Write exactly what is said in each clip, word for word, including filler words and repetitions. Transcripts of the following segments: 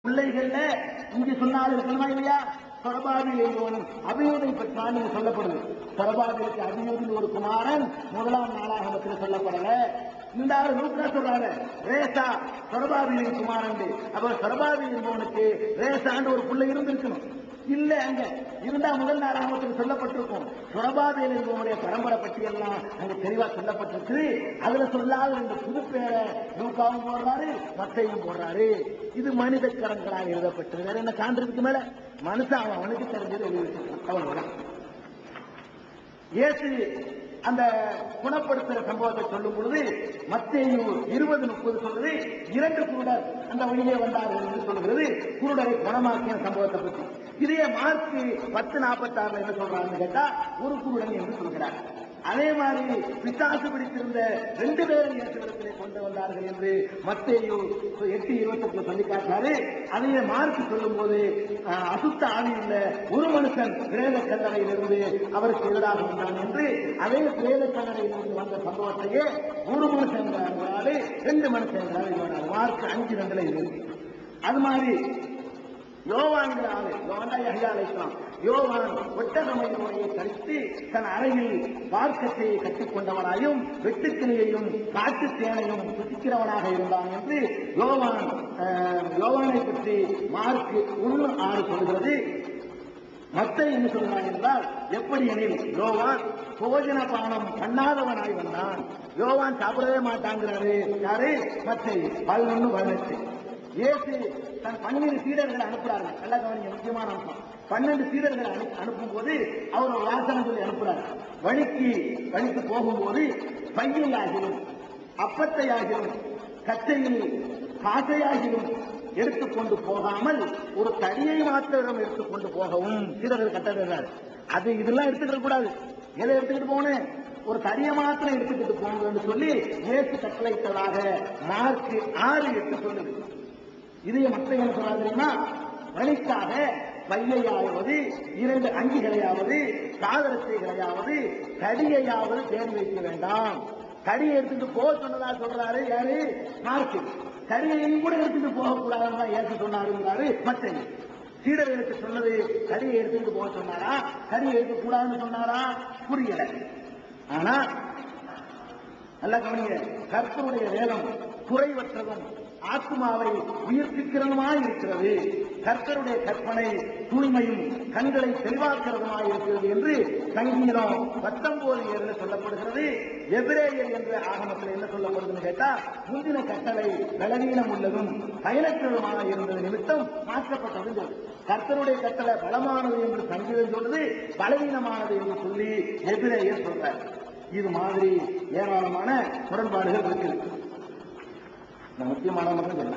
பிள்ளைகள்ல இங்க சொன்னாலும் இருக்கணுமா இல்லையா? சரபாவில் என்பவனும் அபியூதை பெற்றான் சொல்லப்படுது. சரபாவிலுக்கு அபியூதின் ஒரு குமாரன் முதலாம் நாளாகமத்தில் சொல்லப்படல. இந்த ஆள் நூற்றா சொல்றாங்க ரேசா சரபாவிலின் குமாரன். அப்ப சரபாவில் என்பவனுக்கு ரேசான்னு ஒரு பிள்ளை இருந்திருக்கணும். இல்ல, அங்க இருந்தா முதல் நாளாகமத்தில் சொல்லப்பட்டிருக்கும். சுரபாவேல் என்பவனுடைய பரம்பரை பற்றி எல்லாம் அங்க தெளிவா சொல்லப்பட்டிருக்கு. அதுல சொல்லாத ரெண்டு புது பேரை லூக்காவும் போடுறாரு, மத்தையும் போடுறாரு. இது மனித கரங்களாக எழுதப்பட்டது. வேற என்ன சான்றிற்கு மேல மனுஷன் அவன் அவனுக்கு தெரிஞ்சது எழுதியிருக்கான். அவ்வளவுதான். இயேசு அந்த குணப்படுத்துற சம்பவத்தை சொல்லும் பொழுது மத்தேயு இருபது முப்பது சொல்றது இரண்டு குருடர் அந்த வழியே வந்தார்கள் என்று சொல்கிறது. குருடரை குணமாக்கிய சம்பவத்தை பற்றி. இதே மார்க் பத்து நாற்பத்தி ஆறுல என்ன சொல்றாங்கன்னு கேட்டா ஒரு குருடன் என்று சொல்கிறார். அதே மாதிரி பிசாசு பிடித்திருந்த ரெண்டு பேரும் இயேசுவிடத்திலே கொண்டு வந்தார்கள் என்று மத்தேயு எட்டு இருபத்தி சொல்லி காட்டினாரு. அதையே மார்க் சொல்லும் போது அசுத்த ஆவியுள்ள ஒரு மனுஷன் பிரேத கல்லறையிலிருந்து அவருக்கு எதிராக வந்தான் என்று அதே பிரேத கல்லறையிலிருந்து வந்த சம்பவத்தையே ஒரு மனுஷன் ரெண்டு மனுஷன் மார்க் அஞ்சு ரெண்டுல இருக்கு. அது மாதிரி யோவான்கிற ஆளு யோவான் யஹ்யா அலைஹிஸ்ஸலாம் யோவான் ஒட்டகமயிரை கழித்து தன் அறையில் பார்க்கத்தையை கட்டிக்கொண்டவனாயும் வெட்டுக்கிளியையும் காட்டு தேனையும் சுத்திக்கிறவனாக இருந்தான் என்று யோவான் யோவானை பற்றி மார்க் ஒன்று ஆறு சொல்கிறது. மத்தை என்ன சொல்றான் என்றால் எப்படி எனில் யோவான் போஜன பானம் பண்ணாதவனாய் வந்தான். யோவான் சாப்பிடவே மாட்டாங்கிறாரு யாரு? மத்தை பதினொன்று பதினெட்டு. இயேசு தன் பன்னிரு சீடர்களை அனுப்புறாரு. நல்லா கவனிங்க, முக்கியமான அம்சம். பன்னெண்டு சீடர்களை அனுப்பும் போது அவர் ஒரு வாசனம் சொல்லி அனுப்புறாரு. வழிக்கு வழிக்கு போகும்போது பையை ஆகிலும் அப்பத்தை ஆகிலும் கச்சையில் காசையாகிலும் எடுத்துக்கொண்டு போகாமல் ஒரு தடியை மாத்திரம் எடுத்துக்கொண்டு போகவும் சீடர்கள் கட்டளையிடுறாரு. அது இதெல்லாம் எடுத்துக்கிற கூடாது. எதை எடுத்துக்கிட்டு போனேன்? ஒரு தடியை மாத்திரம் எடுத்துக்கிட்டு போங்கன்னு சொல்லி இயேசு கட்டளையிட்டதாக மார்க் ஆறு எட்டு சொல்லுது. இதைய மற்ற என்ன சொல்லாதுன்னா வழிக்காக பையையாவது இரண்டு அங்கிகளையாவது சாதனத்தைகளையாவது தடியையாவது தேடி வைக்க வேண்டாம். தடியை எடுத்துட்டு போக சொன்னதா சொல்றாரு யாரு? மார்க். தடியையும் கூட எடுத்துட்டு போகக்கூடாதுன்னு ஏற்று சொன்னாருங்கிறாரு மற்ற. சீடர்களுக்கு சொன்னது தடியை எடுத்துட்டு போக சொன்னாரா, தடியை எடுக்க கூடாதுன்னு சொன்னாரா? புரியல. ஆனா நல்ல கவனிங்க, கர்த்தருடைய வேதம் குறைவற்றதும் ஆத்மாவை உயிர்ப்பிக்கிறதுமாய் இருக்கிறது. கர்த்தருடைய கற்பனை தூய்மையும் கண்களை தெளிவாக்கிறதுமாய் இருக்கிறது என்று சங்கீதம் பத்தொன்பது ஏழுல சொல்லப்படுகிறது. எபிரேயர் என்ற ஆகமத்தில் என்ன சொல்லப்படுதுன்னு கேட்டா முந்தின கட்டளை பலவீனம் உள்ளதும் பயனற்றதுமாக இருந்தது நிமித்தம் மாற்றப்பட்டது. கர்த்தருடைய கட்டளை பலமானது என்று சங்கீதம் சொல்றது, பலவீனமானது என்று சொல்லி எபிரேயர் சொல்றார். இது மாதிரி ஏராளமான முரண்பாடுகள் இருக்கிறது. முக்கியமான மட்டும் சொல்ல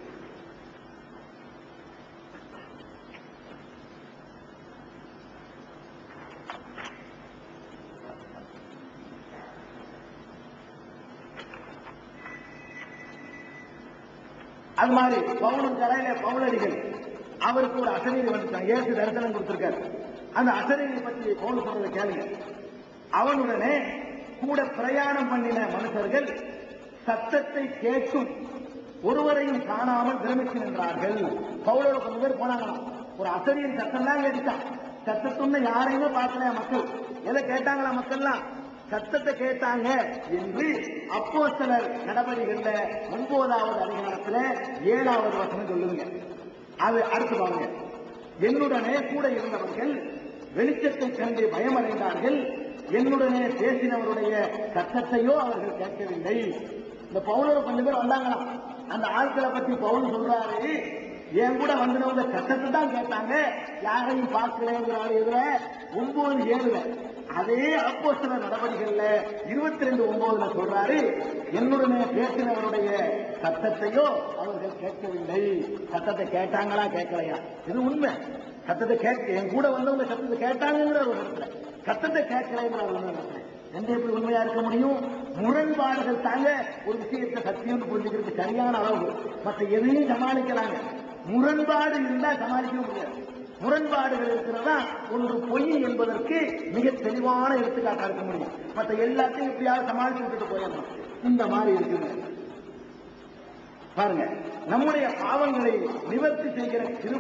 அது மாதிரி பவுனும் கரையில பவுலடிகள் அவருக்கு ஒரு அசரீரி வந்துட்டான். ஏசு தரிசனம் கொடுத்திருக்காரு. அந்த அசரீரி பற்றி பவுல் சொல்றதை கேளுங்க. அவனுடனே கூட பிரயாணம் பண்ணின மனுஷர்கள் சத்தத்தை கேட்கும் ஒருவரையும் காணாமல் பிரமித்து நின்றார்கள். பவுலோட கொஞ்சம் பேர் போனாங்களாம். ஒரு அசரியின் சத்தம் தான் கேட்டான். சத்தத்துன்னு யாரையுமே பார்க்கல மக்கள். எதை கேட்டாங்களா மக்கள்லாம்? சத்தத்தை கேட்டாங்க என்று அப்போஸ்தலர் நடவடிக்கைகள்ல ஒன்பதாவது அதிகாரத்துல ஏழாவது வசனம் சொல்லுங்க. அது அடுத்து பாருங்க. என்னுடனே கூட இருந்தவர்கள் வெளிச்சத்தை கண்டு பயமடைந்தார்கள். என்னுடனே பேசினவருடைய சத்தத்தையோ அவர்கள் கேட்கவில்லை. இந்த பவுலோட கொஞ்சம் பேர் வந்தாங்களாம். அந்த ஆட்களை பத்தி பவுல் சொல்றாரு, என் கூட வந்தவங்க சத்தத்தை தான் கேட்டாங்க, யாரையும் பார்க்கலங்கிறாரு. எதுல? ஒன்பது ஏழுல. அதே அப்போஸ்தலர் நடவடிக்கைகள்ல இருபத்தி ரெண்டு ஒன்பதுல சொல்றாரு, என்னுடனே பேசினவருடைய சத்தத்தையோ அவர்கள் கேட்கவில்லை. சத்தத்தை கேட்டாங்களா கேட்கலையா? இது உண்மை. சத்தத்தை கேட்க என் கூட வந்தவங்க சத்தத்தை கேட்டாங்கிற ஒரு இடத்துல, சத்தத்தை கேட்கலைங்கிற ஒரு இடத்துல எந்த எப்படி உண்மையா இருக்க முடியும்? முரண்பாடுகள் தாங்க ஒரு விஷயத்தை சத்தியம் புரிஞ்சுக்கிறது சரியான அளவு. மற்ற எதையும் சமாளிக்கலாங்க. முரண்பாடு இருந்தா சமாளிக்க முடியாது. முரண்பாடுகள் இருக்கிறதா ஒன்று பொய் என்பதற்கு மிக தெளிவான எடுத்துக்காட்டா இருக்க முடியும். மற்ற எல்லாத்தையும் எப்படியாவது சமாளிச்சு விட்டுட்டு போயிடலாம். இந்த மாதிரி இருக்குது. பாருங்க, நம்முடைய பாவங்களை நிவர்த்தி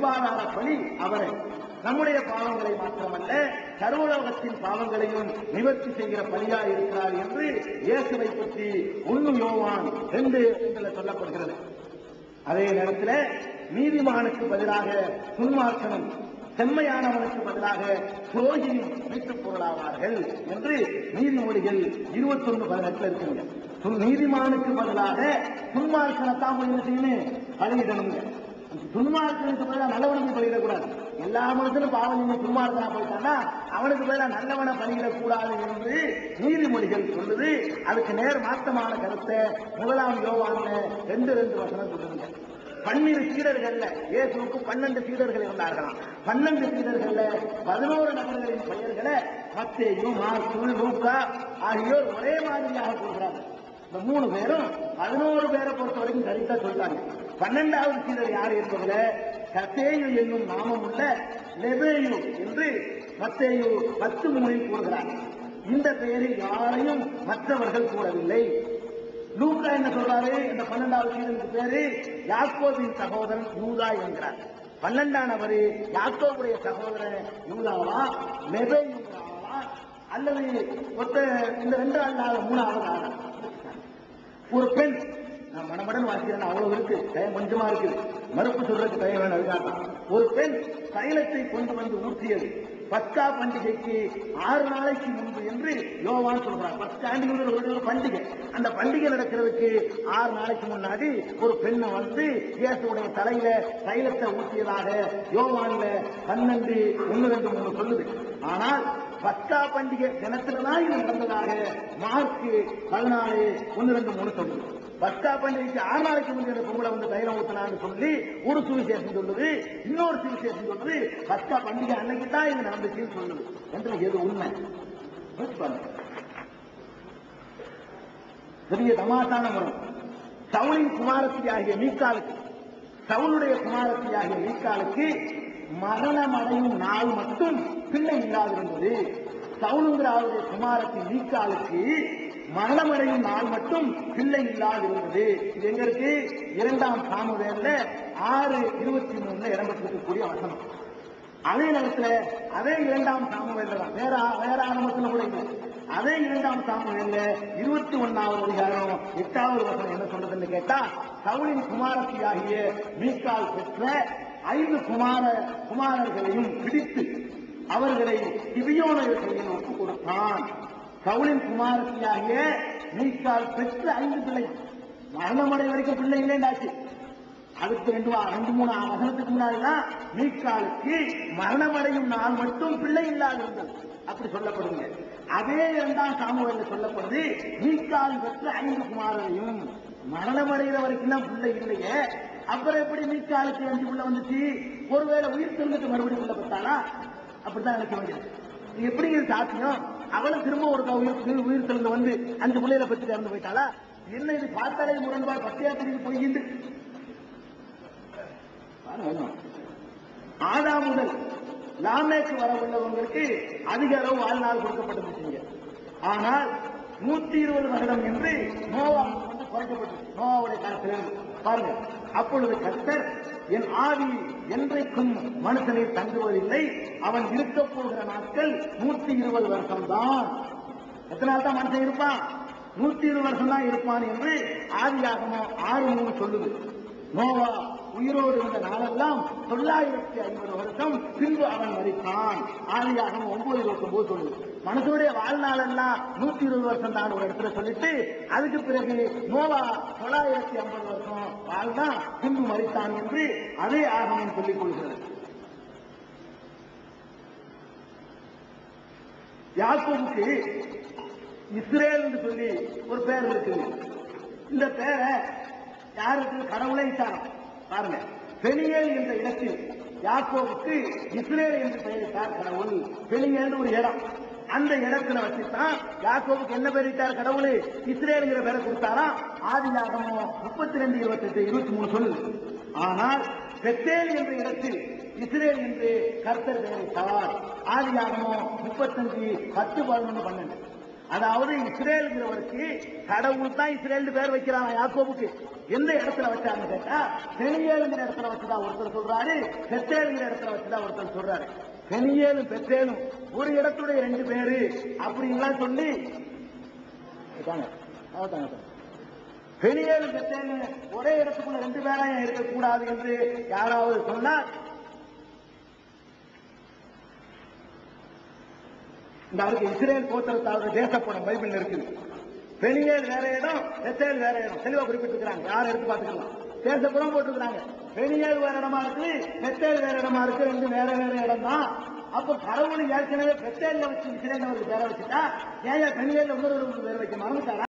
கிருபாதார பலி அவரை. நம்முடைய பாவங்களை மாத்திரமல்ல சர்வலோகத்தின் பாவங்களையும் நிவர்த்தி செய்கிற பலியா இருக்கிறார் என்று இயேசுவை பற்றி ஒன்னு யோவான் ரெண்டு என்று சொல்லப்படுகிறது. அதே நேரத்தில் நீதிமானுக்கு பதிலாக துன்மார்க்கனும் செம்மையானவனுக்கு பதிலாக துரோகியும் மீட்டுப் பொருளாவார்கள் என்று நீதிமொழிகள் இருபத்தி ஒன்று பதினெட்டுல இருக்குங்க. நீதிமானுக்கு பதிலாக துன்மார்க்கனைத்தான் போய் என்ன செய்யணும், பலியிடணுங்க. துன்மார்க்கனுக்கு பதிலாக நல்லவனுக்கு பலியிடக்கூடாது. எல்லா மனுஷனும் பாவம் துன்மார்க்கனா போயிட்டான்னா அவனுக்கு பதிலாக நல்லவனை பலியிடக்கூடாது என்று நீதிமொழிகள் சொல்லுது. அதுக்கு நேர் மாற்றமான கருத்தை முதலாம் யோவான்ல ரெண்டு ரெண்டு வசனம் சொல்லுங்க. பன்னிரு சீடர்கள்ல இயேசுவுக்கு பன்னெண்டு சீடர்கள் இருந்தார்களாம். பன்னெண்டு சீடர்கள்ல பதினோரு நபர்களின் பெயர்களை மத்தேயு, மார்க்கு, லூக்கா ஆகியோர் ஒரே மாதிரியாக சொல்கிறார்கள். இந்த மூணு பேரும் பதினோரு பேரை பொறுத்த வரைக்கும் சரித்தா சொல்றாங்க. பன்னெண்டாவது சீடர் யார் என்பதுல கத்தேயு என்னும் நாமம் உள்ள லெபேயு என்று மத்தேயு பத்து மூணில் கூறுகிறார். இந்த பெயரில் யாரையும் மற்றவர்கள் கூறவில்லை. லூக்கா என்ன சொல்றாரு, இந்த பன்னெண்டாவது சீடனுக்கு பேரு யாக்கோபின் சகோதரன் யூதா என்கிறார். பன்னெண்டானவர் யாக்கோபுடைய சகோதரன் யூதாவா, லெபேயுவா அல்லது இந்த ரெண்டு ஆளாக மூணாவது ஆளா? ஒரு பெண், நான் மனமடன் வாசிக்கிறேன், அவ்வளவு இருக்கு, டைம் கொஞ்சமா இருக்கு, மறுப்பு சொல்றதுக்கு டைம் வேணும். அதுக்காக ஒரு பெண் தைலத்தை கொண்டு வந்து ஊற்றியது பஸ்கா பண்டிகைக்கு ஆறு நாளைக்கு முன்பு என்று யோவான் சொல்றார். பஸ்காண்டிகள் ஒரு பண்டிகை, அந்த பண்டிகை நடக்கிறதுக்கு ஆறு நாளைக்கு முன்னாடி ஒரு பெண்ணை வந்து இயேசுடைய தலையில தைலத்தை ஊற்றியதாக யோவான்ல பன்னெண்டு ஒன்னு ரெண்டு மூணு சொல்லுது. ஆனால் பஸ்கா பண்டிகை தினத்தில்தான் இது நடந்ததாக மார்க்கு பதினாலு ஒன்னு ரெண்டு மூணு சொல்லுது. பஸ்கா பண்டிகைக்கு ஆறு நாளைக்கு முன்னாடி பொங்கலை வந்து தைலம் ஊற்றினான்னு சொல்லி ஒரு சுவிசேஷம் சொல்லுது, இன்னொரு சுவிசேஷம் சொல்லுது பஸ்கா பண்டிகை அன்னைக்கு தான் இது நடந்துச்சுன்னு சொல்லுது. என்று எது உண்மை? பெரிய தமாசான முறை. சவுலின் குமாரத்தி ஆகிய மீக்காலுக்கு, சவுளுடைய குமாரத்தி ஆகிய மீக்காலுக்கு மரணமடையும் நாள் மட்டும் பிள்ளை இல்லாதிருந்தது. சவுலுங்கிற அவருடைய குமாரத்தி மீக்காலுக்கு மரணமடையும் நாள் மட்டும் பிள்ளை இல்லாதிருந்தது. இது எங்க இருக்கு? இரண்டாம் சாமுவேல்ல ஆறு இருபத்தி மூணுல இடம்பெற்றிருக்கக்கூடிய வசனம். அதே நேரத்தில் அதே இரண்டாம் சாமுவேல்ல தான், வேற வேற ஆரம்பத்தில் கூட இல்லை, அதே இரண்டாம் சாமுவேல்ல இருபத்தி ஒன்னாவது அதிகாரம் எட்டாவது வசனம் என்ன சொல்றதுன்னு கேட்டா, சவுலின் குமாரத்தி ஆகிய மீக்கால் பெற்ற ஐந்து குமார குமாரர்களையும் பிடித்து அவர்களை கிபியோனியர் கையில் ஒப்புக் கொடுத்தான். சவுலின் குமாரத்தியாகிய மீக்கால் பெற்ற ஐந்து பிள்ளை, மரணமடை வரைக்கும் பிள்ளை இல்லைண்டாச்சு. அதுக்கு ரெண்டு ரெண்டு மூணு வசனத்துக்கு முன்னாடிதான் மீக்காலுக்கு மரணமடையும் நாள் மட்டும் பிள்ளை இல்லாதிருந்தது அப்படி சொல்லப்படுங்க. அதே இரண்டாம் சாமுவேல்ல சொல்லப்படுது மீக்கால் பெற்ற ஐந்து குமாரரையும் மரணமடைகிற வரைக்கும் தான் பிள்ளை இல்லையே, அப்புறம் எப்படி மீக்காலுக்கு அஞ்சு பிள்ளை வந்துச்சு? ஒருவேளை உயிர் திருந்துட்டு மறுபடியும் பிள்ளை பெற்றானா? அப்படித்தான் நினைக்க வேண்டியது. எப்படிங்கிற சாத்தியம்? அவளும் திரும்ப ஒரு உயிர் உயிர் திறந்து வந்து அஞ்சு பிள்ளைகளை பற்றி இறந்து போயிட்டாளா? என்ன இது பார்த்தாலே முரண்பாடு, பச்சையா தெரிஞ்சு போயிட்டு. ஆதா முதல் லாமேக்கு வர உள்ளவங்களுக்கு அதிக அளவு வாழ்நாள் கொடுக்கப்பட்டிருந்துச்சுங்க. ஆனால் நூத்தி இருபது வருடம் என்று நோவா வந்து குறைக்கப்பட்டது. நோவாவுடைய காலத்தில் பாருங்க, அப்பொழுது கர்த்தர் என் ஆவி என்றைக்கும் மனுஷனை தங்குவதில்லை, அவன் இருக்க போகிற நாட்கள் நூத்தி இருபது வருஷம் தான். எத்தனை நாள் தான் மனுஷன் இருப்பான்? நூத்தி இருபது வருஷம் தான் இருப்பான் என்று ஆதியாகமம் ஆறு மூணு சொல்லுது. நோவா உயிரோடு இருந்த நாளெல்லாம் தொள்ளாயிரத்தி ஐம்பது வருஷம் பின்பு அவன் மரித்தான். ஆதியாகமம் ஒன்பது இருபத்தி ஒன்பது சொல்லுது. மனுஷனுடைய வாழ்நாள் எல்லாம் நூத்தி இருபது வருஷம் தான் ஒரு இடத்துல சொல்லிட்டு அதுக்கு பிறகு நோவா தொள்ளாயிரத்தி ஐம்பது வருஷம் வாழ்ந்தான் பின்பு மரித்தான் என்று அதே ஆகமம் சொல்லிக் கொள்கிறது. யாக்கோபுக்கு இஸ்ரேல் என்று சொல்லி ஒரு பேர் இருக்குது. இந்த பேரை யாருக்கு? கடவுளை இட்டாராம். பாருங்க, பெனியேல் என்ற இடத்தில் யாக்கோபுக்கு இஸ்ரேல் என்று பெயரிட்டார் கடவுள். பெனியேல் ஒரு இடம், அந்த இடத்துல வச்சுதான் யாக்கோபுக்கு என்ன பெயரிட்டார் கடவுள்? இஸ்ரேலுங்கிற பேரை கொடுத்தாரா. ஆதியாகமம் முப்பத்தி ரெண்டு இருபத்தி எட்டு இருபத்தி மூணு சொல்லு. ஆனால் பெத்தேல் என்ற இடத்தில் இஸ்ரேல் என்று கர்த்தர் பெயரிட்டார். ஆதியாகமம் முப்பத்தஞ்சு பத்து பதினொன்று பன்னெண்டு. அதாவது இஸ்ரேலுங்கிறவருக்கு கடவுள் தான் இஸ்ரேல் பேர் வைக்கிறான் யாக்கோபுக்கு. எந்த இடத்துல வச்சாருன்னு கேட்டா பெனியேலுங்கிற இடத்துல வச்சுதான் ஒருத்தர் சொல்றாரு, பெத்தேலுங்கிற இடத்துல வச்சுதான் ஒருத்தர் சொல்றாரு. பெனியேலும் பெத்தேலும் ஒரு இடத்துடைய ரெண்டு பேரு அப்படின்லாம் சொல்லி பெனியேலும் பெத்தேலும் ஒரே இடத்துக்குள்ள ரெண்டு பேரையும் இருக்கக்கூடாது என்று யாராவது சொன்னார், இந்த அதுக்கு இஸ்ரேல் கோத்திரத்தாளர் தேசப்படம் பைபிள் இருக்குது. பெனியேல் வேற இடம், பெத்தேல் வேற இடம் தெளிவா குறிப்பிட்டிருக்கிறாங்க. யாரும் எடுத்து பார்த்துக்கலாம். தேசப்புறம் போட்டுக்கிறாங்க. பெனியேல் வேற இடமா இருக்கு, பெத்தேல் வேற இடமா இருக்கு, ரெண்டு வேற வேற இடம் தான். அப்ப கடவுள் ஏற்கனவே பெத்தேல்ல வச்சு இஸ்ரேல் பேரை வச்சுட்டா ஏன் பெனியேல் இன்னொரு பேர் வைக்க மறந்துட்டாரா?